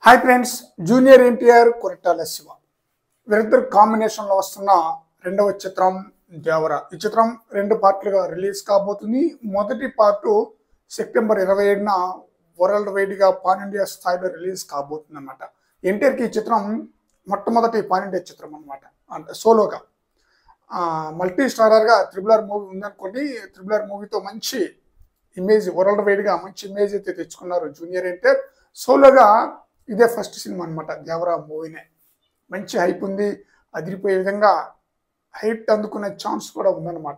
Hi friends, junior NTR Koratala Siva వీరిద్దరు combination లో వస్తున్న రెండవ చిత్రం దేవర. ఈ చిత్రం రెండు పార్ట్లుగా రిలీజ్ కాబోతుంది. మొదటి పార్ట్ సెప్టెంబర్ 27న వరల్డ్ వైడ్ గా పాన్ ఇండియా స్థాయిలో రిలీజ్ కాబోతుంది అనమాట. ఎన్టీఆర్ కి ఈ చిత్రం మొట్టమొదటి పాన్ ఇండియా చిత్రం అనమాట. అంటే సోలోగా మల్టీ స్టారర్ గా త్రిబుల్ మూవీ ఉందనుకోండి. త్రిబుల్ మూవీతో మంచి ఇమేజ్, వరల్డ్ వైడ్ గా మంచి ఇమేజ్ అయితే తెచ్చుకున్నారు జూనియర్ ఎన్టీఆర్. సోలోగా ఇదే ఫస్ట్ సినిమా అనమాట. దేవరా మూవీనే మంచి హైప్ ఉంది, అదిరిపోయే విధంగా హైట్ అందుకునే ఛాన్స్ కూడా ఉందన్నమాట.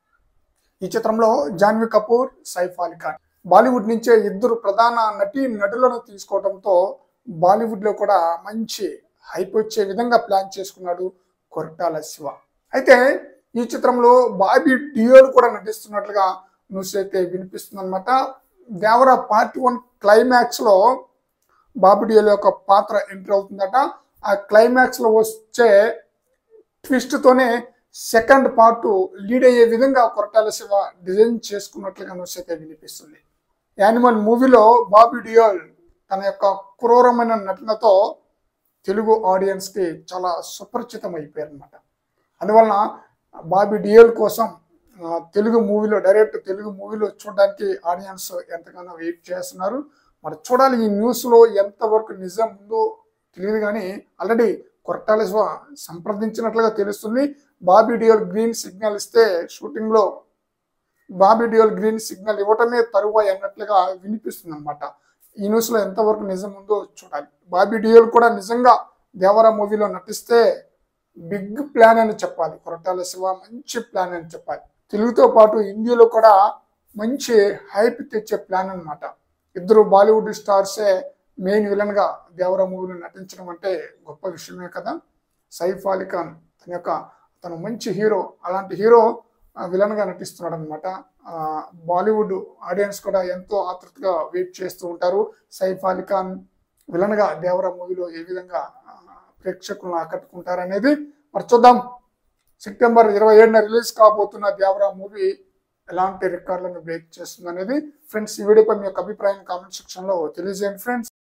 ఈ చిత్రంలో జాన్వీ కపూర్, సైఫ్ అలీ ఖాన్ బాలీవుడ్ నుంచే ఇద్దరు ప్రధాన నటులను తీసుకోవడంతో బాలీవుడ్ లో కూడా మంచి హైప్ వచ్చే విధంగా ప్లాన్ చేసుకున్నాడు కొరటాల శివ. అయితే ఈ చిత్రంలో బాబీ డియోల్ కూడా నటిస్తున్నట్లుగా న్యూస్ అయితే వినిపిస్తుంది అనమాట. దేవరా పార్ట్ 1 క్లైమాక్స్ లో బాబీ డియోల్ యొక్క పాత్ర ఎంట్రీ అవుతుందట. ఆ క్లైమాక్స్ లో వచ్చే ట్విస్ట్ తోనే సెకండ్ పార్ట్ లీడ్ అయ్యే విధంగా కొరటాల శివ డిజైన్ చేసుకున్నట్లుగా న్యూస్ అయితే వినిపిస్తుంది. యానిమల్ మూవీలో బాబీ డియోల్ తన యొక్క క్రూరమైన నటనతో తెలుగు ఆడియన్స్ కి చాలా సుపరిచితం అయిపోయారు అనమాట. అందువలన బాబీ డియోల్ కోసం తెలుగు మూవీలో డైరెక్ట్ తెలుగు మూవీలో చూడడానికి ఆడియన్స్ ఎంతగానో వెయిట్ చేస్తున్నారు. మరి చూడాలి ఈ న్యూస్ లో ఎంతవరకు నిజం ఉందో తెలియదు, కానీ ఆల్రెడీ కొరటాల శివ సంప్రదించినట్లుగా తెలుస్తుంది. బాబీ డియోల్ గ్రీన్ సిగ్నల్ ఇస్తే షూటింగ్ లో బాబీ డియోల్ గ్రీన్ సిగ్నల్ ఇవ్వటమే తరువాయి అన్నట్లుగా వినిపిస్తుంది అనమాట. ఈ న్యూస్ లో ఎంతవరకు నిజం ఉందో చూడాలి. బాబీ డియోల్ కూడా నిజంగా దేవరా మూవీలో నటిస్తే బిగ్ ప్లాన్ అని చెప్పాలి. కొరటాల శివ మంచి ప్లాన్ అని చెప్పాలి. తెలుగుతో పాటు హిందీలో కూడా మంచి హైప్ తెచ్చే ప్లాన్ అనమాట. ఇద్దరు బాలీవుడ్ స్టార్సే మెయిన్ విలన్ గా దేవరా మూవీలో నటించడం అంటే గొప్ప విషయమే కదా. సైఫ్ అలీ ఖాన్ తను మంచి హీరో, అలాంటి హీరో విలన్ గా నటిస్తున్నాడు అనమాట. బాలీవుడ్ ఆడియన్స్ కూడా ఎంతో ఆతృతగా వెయిట్ చేస్తూ ఉంటారు. సైఫ్ అలీ ఖాన్ విలన్ గా దేవరా మూవీలో ఏ విధంగా ప్రేక్షకులను ఆకట్టుకుంటారనేది మరి చూద్దాం. సెప్టెంబర్ 27న రిలీజ్ కాబోతున్న దేవరా మూవీ ఎలాంటి రికార్డులను బ్రేక్ చేస్తుంది అనేది. ఫ్రెండ్స్, ఈ వీడియోపై మీ యొక్క అభిప్రాయం కామెంట్ సెక్షన్ లో తెలియజేయండి ఫ్రెండ్స్.